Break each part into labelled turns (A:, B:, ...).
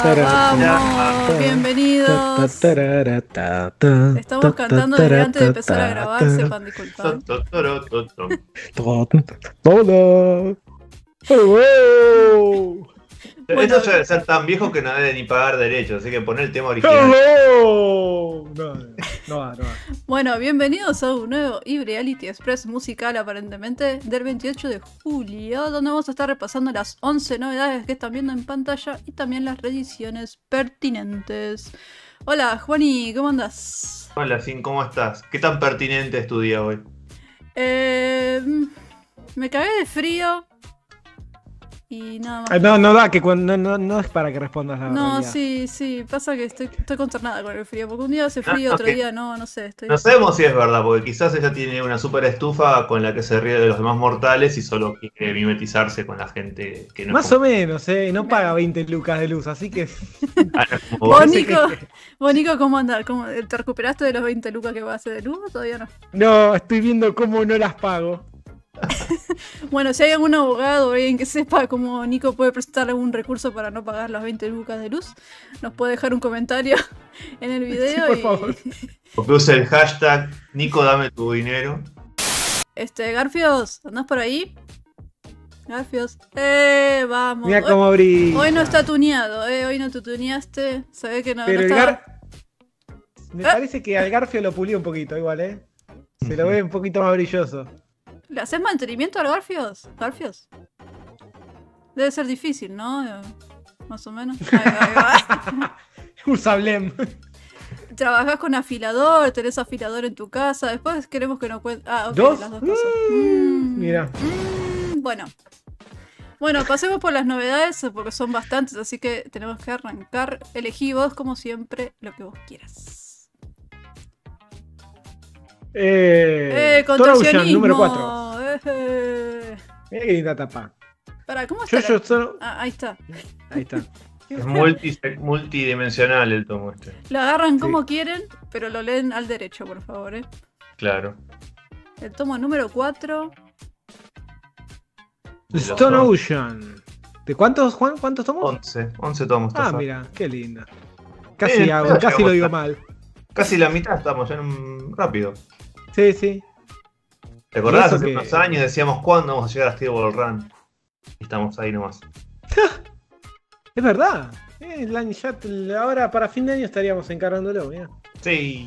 A: vamos, bienvenidos. Estamos cantando desde antes de empezar a grabar, sepan disculpar.
B: Hola. Hello.
C: Esto ya debe ser tan viejo que no debe ni pagar derechos, así que poner el tema original.
B: Hello. No va.
A: Bueno, bienvenidos a un nuevo eReality Express musical, aparentemente, del 28 de julio, donde vamos a estar repasando las 11 novedades que están viendo en pantalla y también las reediciones pertinentes. Hola, Juani, ¿cómo andás?
C: Hola, Sin, ¿cómo estás? ¿Qué tan pertinente es tu día hoy?
A: Me cagué de frío. Y nada más.
B: No da, que no es para que respondas la
A: No,
B: realidad.
A: sí, pasa que estoy consternada con el frío, porque un día hace frío, otro día no sé.
C: No sabemos si es verdad, porque quizás ella tiene una super estufa con la que se ríe de los demás mortales y solo quiere mimetizarse con la gente que no
B: Más o menos, no paga 20 lucas de luz, así que...
A: Vos, Nico, ¿cómo andás? ¿Te recuperaste de los 20 lucas que vas a hacer de luz o todavía no?
B: No, estoy viendo cómo no las pago.
A: Bueno, si hay algún abogado o alguien que sepa cómo Nico puede presentar algún recurso para no pagar las 20 lucas de luz, nos puede dejar un comentario en el video.
B: Sí, por favor.
C: O que use el hashtag Nico, dame tu dinero.
A: Garfios, ¿andás por ahí? Garfios, vamos.
B: Mira cómo brilla.
A: Hoy no está tuneado, hoy no te tuneaste. Sabés que no,
B: pero
A: no está...
B: Me parece que al Garfio lo pulió un poquito igual, Se lo ve un poquito más brilloso.
A: ¿Le haces mantenimiento al Garfios? ¿Garfios? Debe ser difícil, ¿no? Más o menos. Ahí va.
B: Usa Blem.
A: Trabajás con afilador, tenés afilador en tu casa. Después queremos que nos cuentes. Ah, ok,
B: ¿Dos?
A: Las dos cosas.
B: Mira.
A: Bueno, pasemos por las novedades porque son bastantes, así que tenemos que arrancar. Elegí vos, como siempre, lo que vos quieras.
B: Contorsionismo número 4. Mira qué linda tapa.
A: Pará, ¿cómo está? Ahí está.
B: Ahí está.
C: Es multidimensional el tomo este.
A: Lo agarran como quieren, pero lo leen al derecho, por favor,
C: Claro.
A: El tomo número 4.
B: Stone Ocean. ¿De cuántos, Juan? ¿Cuántos tomos?
C: 11 tomos.
B: Mira, qué linda. Casi lo digo mal.
C: Casi la mitad estamos, rápido.
B: Sí.
C: ¿Te acordás? Hace unos años decíamos cuándo vamos a llegar a Steel Ball Run. Y estamos ahí nomás.
B: Es verdad. Ahora para fin de año estaríamos encargándolo, mira.
C: Sí.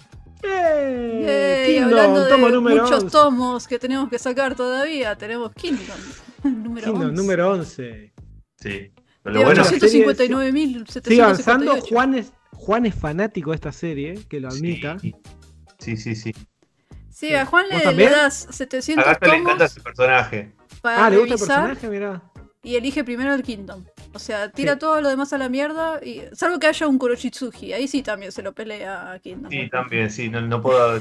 A: Hablando
B: tomo
A: de
B: número
A: muchos
B: 11.
A: tomos que tenemos que sacar todavía, tenemos Kingdom
B: número 11.
C: Sí.
A: Pero lo bueno, 859.758.
B: Sigue avanzando. Juan es fanático de esta serie, que lo admita.
C: Sí.
A: Sí, a Juan le das 700 tomos.
C: Le encanta ese personaje.
A: Para
B: ¿le gusta el
A: revisar,
B: personaje? Mirá.
A: Y elige primero el Kingdom. O sea, tira todo lo demás a la mierda. Salvo que haya un Kuroshitsuji. Ahí sí también se lo pelea a Kingdom.
C: Sí, también, sí. No puedo...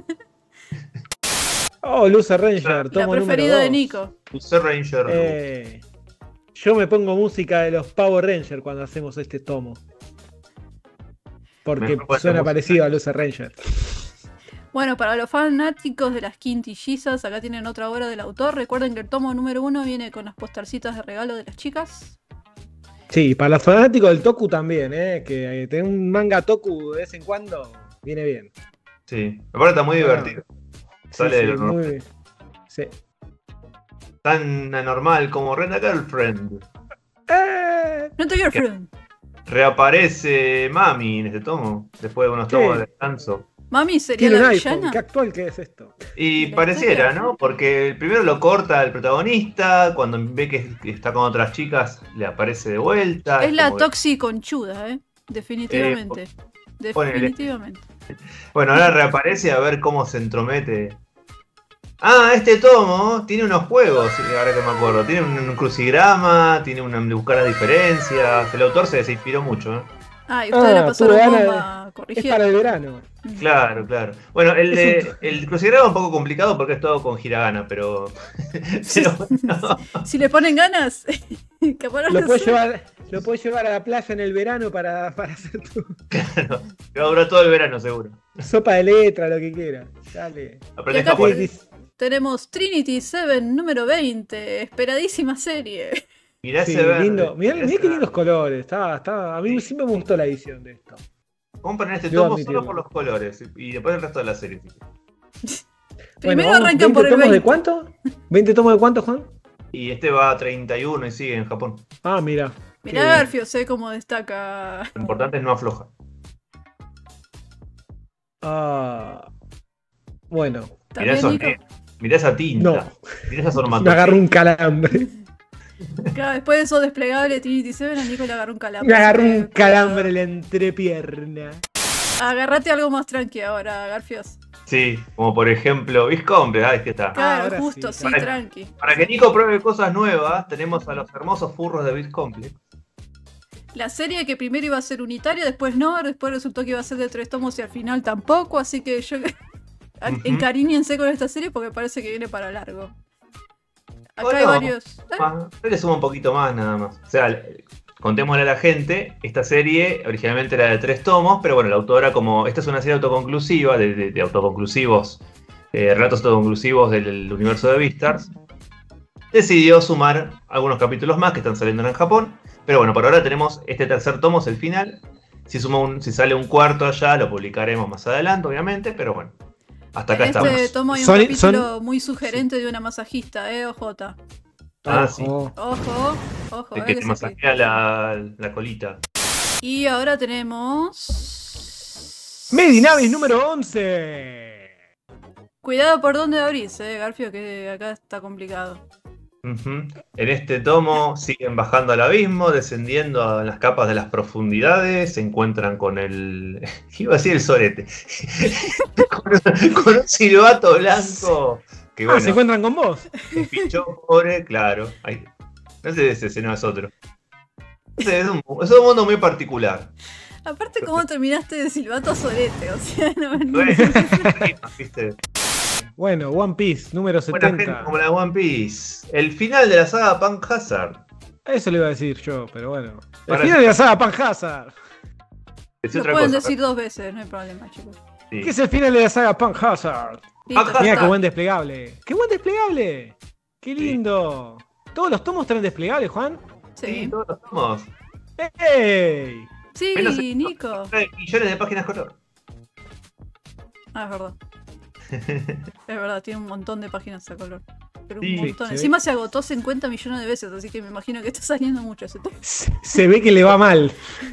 B: Lucer Ranger, tomo
A: la preferida
B: número 2.
A: de Nico.
C: Lucer Ranger.
B: Yo me pongo música de los Power Rangers cuando hacemos este tomo. Porque suena parecido a Lucer Ranger.
A: Bueno, para los fanáticos de las quintillizas, acá tienen otra obra del autor. Recuerden que el tomo número 1 viene con las postarcitas de regalo de las chicas.
B: Sí, para los fanáticos del Toku también, que tener un manga Toku de vez en cuando viene bien.
C: Sí, aparte está muy divertido. Sale de lo
B: normal. Sí.
C: Tan anormal como Rent a Girlfriend.
A: Not a Girlfriend.
C: Reaparece Mami en este tomo, después de unos tomos de descanso.
A: Mami sería la villana.
B: ¿Qué actual que es esto?
C: Y pareciera, ¿no? Porque primero lo corta el protagonista, cuando ve que está con otras chicas, le aparece de vuelta.
A: Es la Toxi conchuda, definitivamente. Definitivamente.
C: Bueno, ahora reaparece a ver cómo se entromete. Este tomo tiene unos juegos, ahora que me acuerdo. Tiene un crucigrama, tiene de buscar las diferencias. El autor se inspiró mucho,
A: y ustedes la pasaron bomba corrigiendo.
B: Es para el verano.
C: Claro. Bueno, el crucigrama es un poco complicado porque es todo con hiragana, pero...
A: Si le ponen ganas,
B: lo puedes llevar a la playa en el verano para hacer tu...
C: Claro, que va a durar todo el verano seguro.
B: Sopa de letra, lo que quieras. Dale.
C: Aprende japonés.
A: Tenemos Trinity 7 número 20, esperadísima serie.
C: Mirá
B: Sí,
C: ese verde.
B: lindo. Mirá,
C: mirá
B: mirá
C: ese
B: qué lindos
C: verde.
B: colores. A mí sí me gustó la edición de esto.
C: Compran este
B: Debo
C: tomo solo
B: admitirlo.
C: por los colores y después el resto de la serie.
B: Bueno,
A: Primero
B: vamos,
A: arrancan por el
B: tomos
A: 20.
B: de cuánto? ¿20 tomos de cuánto, Juan?
C: Y este va a 31 y sigue en Japón.
B: Ah, mira.
A: Mirá Garfio, sé cómo destaca.
C: Lo importante es no afloja.
B: Ah, bueno.
C: Mirá,
A: También, Nico.
C: mirá esa tinta.
B: No.
C: Mirá esa
B: Me
C: sormatología.
B: agarró un calambre.
A: Claro, después de eso desplegable Trinity Seven, a Nico le agarró un calambre.
B: Me agarró
A: así que,
B: un calambre en la entrepierna.
A: Agarrate algo más tranqui ahora, Garfios.
C: Sí, como por ejemplo Viscombe. Ahí que está.
A: Claro,
B: ahora
A: justo,
B: sí,
A: sí,
C: para-
A: tranqui.
C: Para que Nico pruebe cosas nuevas, tenemos a los hermosos furros de Viscombe.
A: La serie que primero iba a ser unitaria, después no, después resultó que iba a ser de 3 tomos y al final tampoco, así que yo encariñense con esta serie porque parece que viene para largo. Acá hay
C: no.
A: varios.
C: Yo le sumo un poquito más nada más. O sea, contémosle a la gente, esta serie originalmente era de 3 tomos, pero bueno, la autora, como esta es una serie autoconclusiva, de autoconclusivos, relatos autoconclusivos del universo de Beastars, decidió sumar algunos capítulos más que están saliendo en Japón. Pero bueno, por ahora tenemos este tercer tomo, es el final. Si sale un cuarto allá, lo publicaremos más adelante, obviamente, pero bueno. Hasta acá
A: En este
C: estamos.
A: tomo hay un
B: Son-
A: capítulo muy sugerente de una masajista, OJ.
C: Ah, sí.
A: Ojo, ojo,
C: El que te
A: ese sí.
C: masajea la colita.
A: Y ahora tenemos.
B: Medinavis número 11.
A: Cuidado por dónde abrís, Garfio, que acá está complicado.
C: Ujú. En este tomo siguen bajando al abismo, descendiendo a las capas de las profundidades, se encuentran con el... iba a decir el sorete. con un silbato blanco. Que
B: Ah, se
C: bueno,
B: encuentran con vos.
C: un pichón pobre, claro. Ay, no sé ese, no es otro. Es un mundo muy particular.
A: Aparte, ¿cómo terminaste de silbato sorete? O sea, no.
C: ¿Viste?
B: Bueno, One Piece número
C: Buena gente
B: 70.
C: como la de One Piece. El final de la saga Punk Hazard.
B: Eso le iba a decir yo, pero bueno. El
C: Para-
B: final de la saga Pan Hazard.
C: Es
A: Lo
C: otra
A: pueden
C: cosa.
A: decir 2 veces, no hay problema, chicos.
C: Sí.
B: ¿Qué es el final de la saga Pan Hazard?
A: Listo,
C: Ajá.
A: ya
B: Mira
A: está.
B: qué buen desplegable. ¡Qué buen desplegable! ¡Qué lindo! ¿Todos los tomos traen desplegable, Juan?
C: Sí,
A: Sí,
C: todos los tomos.
B: ¡Ey!
A: sí,
C: Menos-
A: Nico.
C: 9 millones de páginas color.
A: Ah, es verdad. Es verdad, tiene un montón de páginas a color. Pero
C: Sí,
A: un montón.
B: se ve.
A: Encima se agotó 50 millones de veces, así que me imagino que está saliendo mucho ese tema.
B: Se ve que le va mal.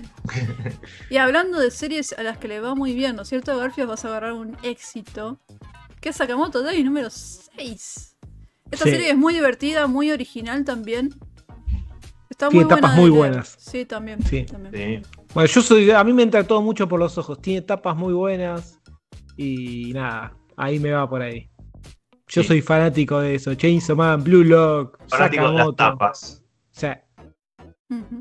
A: Y hablando de series a las que le va muy bien, ¿no es cierto, Garfield? Vas a agarrar un éxito. Que es Sakamoto Days número 6. Esta
B: Sí.
A: serie es muy divertida, muy original también. Está
B: Tiene
A: muy buena
B: tapas
A: de
B: muy
A: leer.
B: buenas.
A: Sí, también.
B: Sí.
A: también.
C: Sí.
B: Bueno, a mí me entra todo mucho por los ojos. Tiene tapas muy buenas. Y nada, ahí me va por ahí. Yo
C: Sí.
B: soy fanático de eso. Chainsaw Man, Blue Lock,
C: Fanático de las
B: Sakamoto.
C: tapas.
B: O sea,
A: Ujú.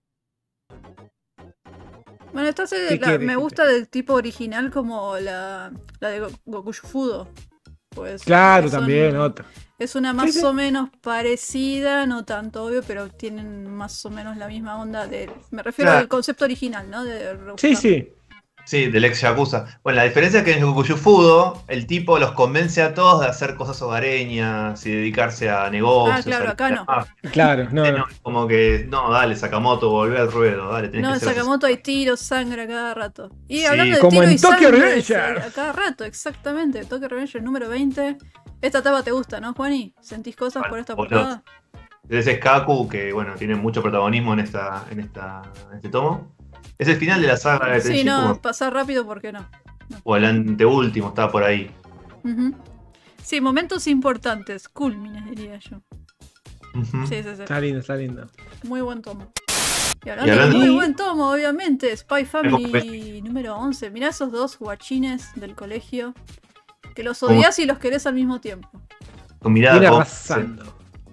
A: Bueno, esta serie
B: ¿Qué quiere,
A: me
B: gente?
A: gusta del tipo original como la de Goku Shufudo. Pues,
B: claro,
A: son-
B: también, otra.
A: Es una más
B: Sí, sí.
A: o menos parecida, no tanto obvio, pero tienen más o menos la misma onda me refiero
C: Claro.
A: al concepto original, ¿no? De
B: Sí, sí.
C: Sí, del ex Yakuza. Bueno, la diferencia es que en Goku el tipo los convence a todos de hacer cosas hogareñas y dedicarse a negocios.
A: Ah, claro,
C: a-
A: acá no.
B: Claro, no, no.
C: Como que, no, dale, Sakamoto, volvé al ruedo, dale, tenés
A: No,
C: que
A: en
C: hacer
A: Sakamoto hay tiro, sangre a cada rato. Y
C: Sí.
A: hablando de
B: Como
A: tiro
B: en
A: y
B: Tokyo
A: sangre,
B: Revenger.
A: a cada rato, exactamente. Tokyo Revenger número 20. Esta etapa te gusta, ¿no, Juani? ¿Sentís cosas por esta
C: Boludo.
A: portada?
C: Ese es Kaku, que bueno, tiene mucho protagonismo en este tomo. Es el final de la saga de
A: Sí,
C: Tenchi
A: no,
C: Kuma,
A: pasar rápido porque no.
C: o el anteúltimo, estaba por ahí.
A: Ujú. Sí, momentos importantes, cúlmines diría yo.
C: Ujú.
A: Sí, sí, sí.
B: Está lindo, está lindo.
A: Muy buen tomo. Y hablando,
C: hablando-
A: de muy buen tomo, obviamente, Spy
C: Algo
A: Family número 11. Mirá esos dos guachines del colegio. Que los
C: ¿Cómo?
A: odias y los querés al mismo tiempo.
C: Con mirada
B: Viene
C: con-
B: arrasando.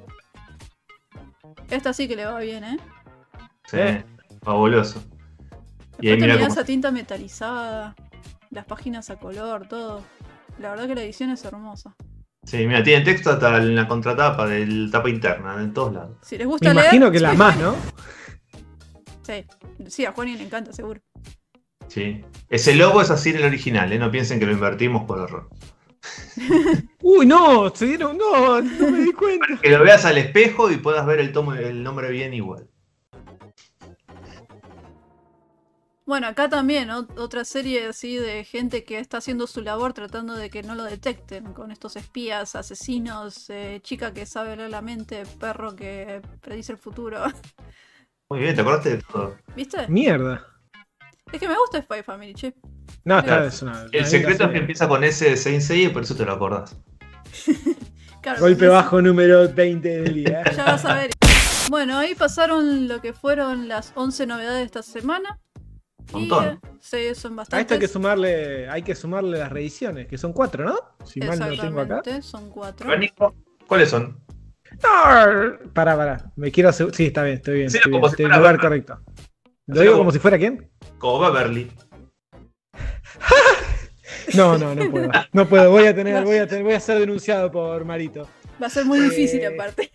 A: Esta sí que le va bien, ¿eh?
C: Sí, fabuloso. Y ahí
A: Después
C: mira
A: terminás
C: cómo.
A: esa tinta metalizada, las páginas a color, todo. La verdad que la edición es hermosa.
C: Sí, mira, tiene texto hasta en la contratapa, del tapa interna, en todos lados.
A: Si les gusta
B: Me
A: leer,
B: imagino que las
A: Spy
B: más,
A: Family-
B: ¿no?
A: Sí, sí, a Juani le encanta, seguro.
C: Sí. Ese logo es así en el original, no piensen que lo invertimos por error.
B: Uy, no, se dieron, no me di cuenta.
C: Que lo veas al espejo y puedas ver el nombre bien igual.
A: Bueno, acá también otra serie así de gente que está haciendo su labor tratando de que no lo detecten con estos espías, asesinos, chica que sabe leer la mente, perro que predice el futuro.
C: Muy bien, te acordaste de todo.
A: ¿Viste?
B: Mierda.
A: Es que me gusta Spy Family, che.
B: No,
C: Claro.
B: es una.
C: El secreto es que empieza con ese de Saint Seiya y por eso te lo acordás.
A: Claro,
B: Golpe
A: eso
B: bajo número 20 del día.
A: Ya vas a ver. Bueno, ahí pasaron lo que fueron las 11 novedades de esta semana.
C: Montón.
A: Sí, son
B: A
A: bastantes.
B: esto hay que sumarle las reediciones, que son 4, ¿no? Si mal no tengo acá.
A: Exactamente, son 4.
C: Nico, ¿cuáles son?
B: No, pará. Me quiero asegurar. Sí, está bien, estoy bien.
C: Sí,
B: Estoy
C: como
B: bien,
C: si
B: estoy en
C: fuera
B: el lugar
C: Batman.
B: correcto. ¿Lo digo como si fuera quién?
C: Como Beverly.
B: No puedo. No puedo, voy a ser denunciado por Marito.
A: Va a ser muy difícil aparte.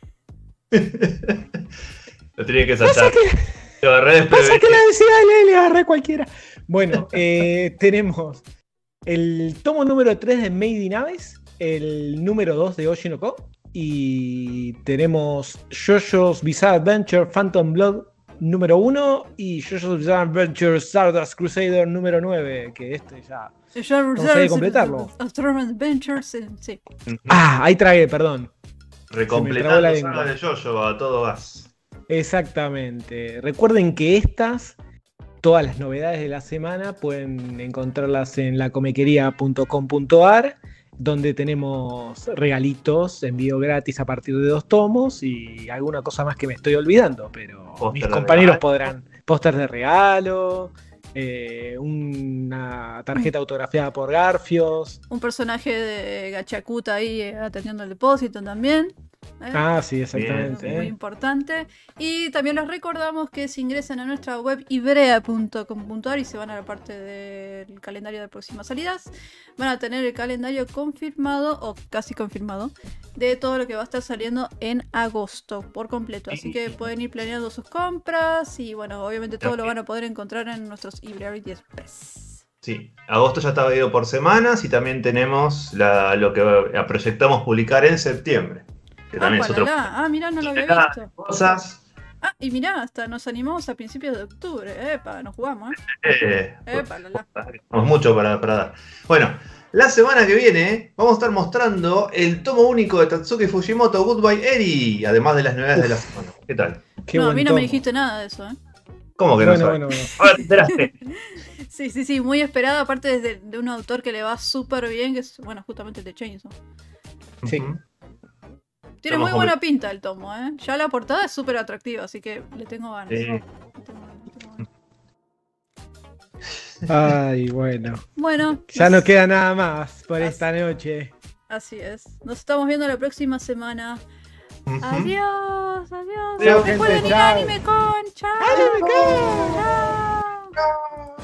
C: Lo tenía que saltar. Lo agarré
B: Pasa que
C: desprevenido.
B: la decía le agarré cualquiera. Bueno, tenemos el tomo número 3 de Made in Abyss, el número 2 de Oshinoko, y tenemos JoJo's Bizarre Adventure Phantom Blood número 1 y JoJo's Bizarre Adventure Stardust Crusader número 9, que ya... Vamos a completarlo.
A: Adventures, sí.
B: Ahí tragué, perdón.
C: Recompletando
B: la
C: la
B: lengua.
C: saga de JoJo a todo gas.
B: Exactamente. Recuerden que todas las novedades de la semana, pueden encontrarlas en lacomequería.com.ar, donde tenemos regalitos, envío gratis a partir de 2 tomos y alguna cosa más que me estoy olvidando, pero
C: Póster
B: mis
C: de
B: compañeros
C: regalo.
B: podrán. Póster de regalo, una tarjeta autografiada por Garfios.
A: Un personaje de Gachakuta ahí atendiendo el depósito también.
B: Sí, exactamente.
A: Muy importante. Y también les recordamos que si ingresan a nuestra web ibrea.com.ar y se van a la parte del calendario de próximas salidas, van a tener el calendario confirmado o casi confirmado de todo lo que va a estar saliendo en agosto por completo. Así que pueden ir planeando sus compras y bueno, obviamente todo lo van a poder encontrar en nuestros eBrewery Express.
C: Sí, agosto ya está dividido por semanas y también tenemos lo que proyectamos publicar en septiembre. Que también es otro.
A: Mirá, no lo había visto.
C: Cosas.
A: Y mirá, hasta nos animamos a principios de octubre. Nos jugamos,
C: Tenemos mucho para dar. Bueno, la semana que viene vamos a estar mostrando el tomo único de Tatsuki Fujimoto, Goodbye Eri, además de las novedades de la semana. ¿Qué tal?
A: A mí no me dijiste nada de eso,
C: ¿Cómo que no sabes?
B: Bueno.
C: Ahora te enteraste.
A: Sí, muy esperada, aparte de un autor que le va súper bien, que es, justamente el de Chainsaw.
B: Sí.
A: Tiene muy buena pinta el tomo, Ya la portada es súper atractiva, así que le tengo ganas.
C: Sí.
B: Ay, bueno. Ya no queda nada más por esta noche.
A: Así es. Nos estamos viendo la próxima semana. Adiós.
B: Chao,
A: Recuerden
B: gente,
A: ir a
B: chao.
A: Anime Con. Chao. Chao.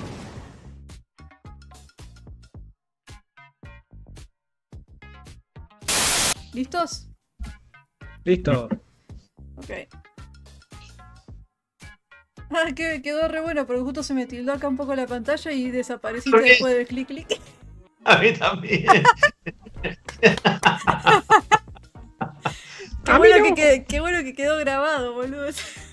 A: ¿Listos?
B: Listo.
A: Ok. Que quedó re bueno, pero justo se me tildó acá un poco la pantalla y desapareciste
C: ¿Por qué?
A: después del clic.
C: A mí también.
A: Qué bueno que quedó grabado, boludo.